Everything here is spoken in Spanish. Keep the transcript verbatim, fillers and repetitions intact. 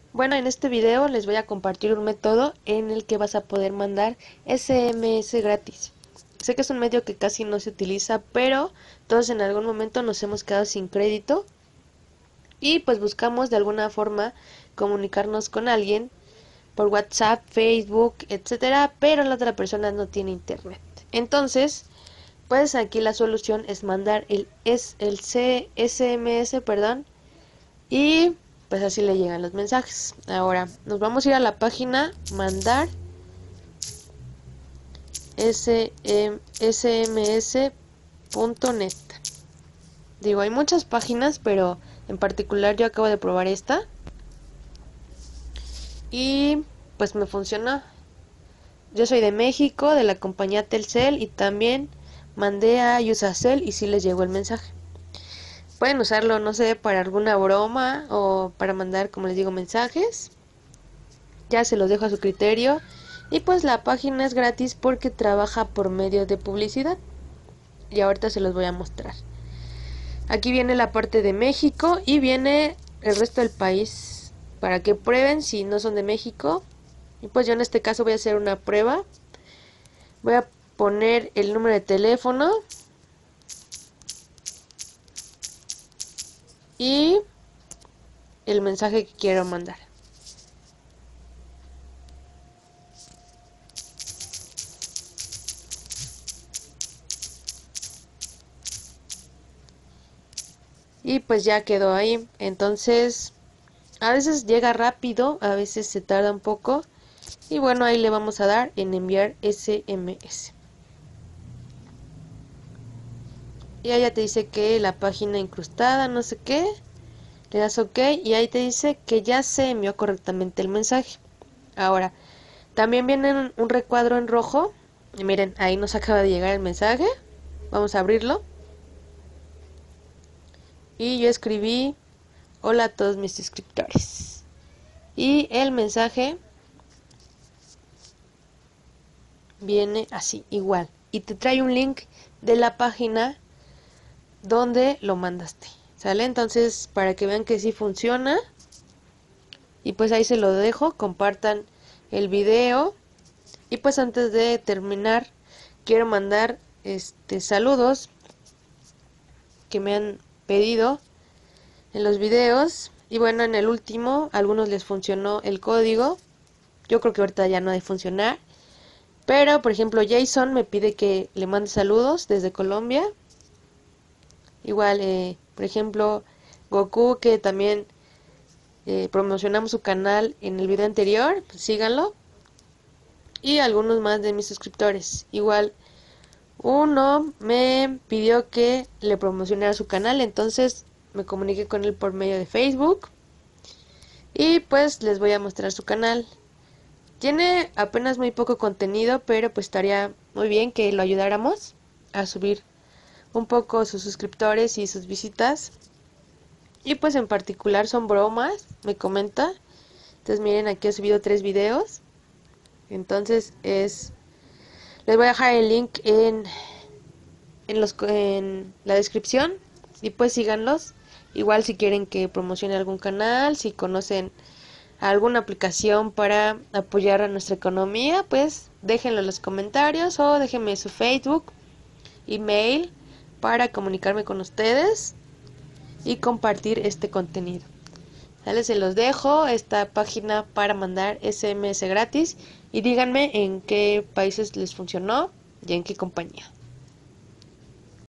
Bueno, en este video les voy a compartir un método en el que vas a poder mandar S M S gratis. Sé que es un medio que casi no se utiliza, pero todos en algún momento nos hemos quedado sin crédito y pues buscamos de alguna forma comunicarnos con alguien por WhatsApp, Facebook, etcétera, pero la otra persona no tiene internet. Entonces, pues aquí la solución es mandar el, es el C S M S, perdón, y pues así le llegan los mensajes. Ahora nos vamos a ir a la página mandar S M S punto net. Digo, hay muchas páginas, pero en particular yo acabo de probar esta y pues me funciona. Yo soy de México, de la compañía Telcel, y también mandé a Usacell y sí les llegó el mensaje. Pueden usarlo, no sé, para alguna broma o para mandar, como les digo, mensajes. Ya se los dejo a su criterio. Y pues la página es gratis porque trabaja por medio de publicidad. Y ahorita se los voy a mostrar. Aquí viene la parte de México y viene el resto del país para que prueben si no son de México. Y pues yo en este caso voy a hacer una prueba. Voy a poner el número de teléfono y el mensaje que quiero mandar. Y pues ya quedó ahí. Entonces, a veces llega rápido, a veces se tarda un poco. Y bueno, ahí le vamos a dar en enviar S M S. Y ahí ya te dice que la página incrustada, no sé qué. Le das OK y ahí te dice que ya se envió correctamente el mensaje. Ahora, también viene un, un recuadro en rojo. Y miren, ahí nos acaba de llegar el mensaje. Vamos a abrirlo. Y yo escribí: hola a todos mis suscriptores. Y el mensaje viene así, igual. Y te trae un link de la página donde lo mandaste. ¿Sale? Entonces, para que vean que sí funciona. Y pues ahí se lo dejo. Compartan el video. Y pues antes de terminar, quiero mandar este saludos que me han pedido en los videos. Y bueno, en el último, a algunos les funcionó el código. Yo creo que ahorita ya no ha de funcionar. Pero, por ejemplo, Jason me pide que le mande saludos desde Colombia. Igual, eh, por ejemplo, Goku, que también eh, promocionamos su canal en el video anterior, pues síganlo. Y algunos más de mis suscriptores. Igual, uno me pidió que le promocionara su canal, entonces me comuniqué con él por medio de Facebook. Y pues les voy a mostrar su canal. Tiene apenas muy poco contenido, pero pues estaría muy bien que lo ayudáramos a subir un poco sus suscriptores y sus visitas. Y pues en particular son bromas, me comenta. Entonces miren, aquí he subido tres videos. Entonces es... les voy a dejar el link en, en, los, en la descripción. Y pues síganlos. Igual si quieren que promocione algún canal, si conocen alguna aplicación para apoyar a nuestra economía, pues déjenlo en los comentarios o déjenme su Facebook, email, para comunicarme con ustedes y compartir este contenido. ¿Sale? Se los dejo esta página para mandar S M S gratis y díganme en qué países les funcionó y en qué compañía.